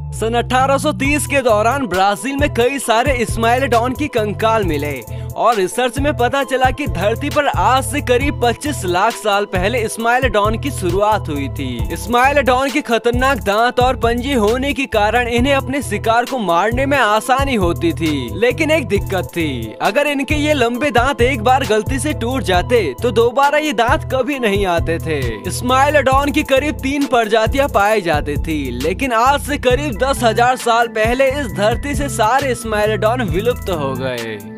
सन 1830 के दौरान ब्राजील में कई सारे स्माइलोडॉन की कंकाल मिले और रिसर्च में पता चला कि धरती पर आज से करीब 25 लाख साल पहले स्माइलोडॉन की शुरुआत हुई थी। स्माइलोडॉन के खतरनाक दांत और पंजे होने के कारण इन्हें अपने शिकार को मारने में आसानी होती थी, लेकिन एक दिक्कत थी, अगर इनके ये लंबे दांत एक बार गलती से टूट जाते तो दोबारा ये दांत कभी नहीं आते थे। स्माइलोडॉन की करीब 3 प्रजातियां पाई जाती थी, लेकिन आज से करीब 10,000 साल पहले इस धरती से सारे स्माइलोडॉन विलुप्त हो गए।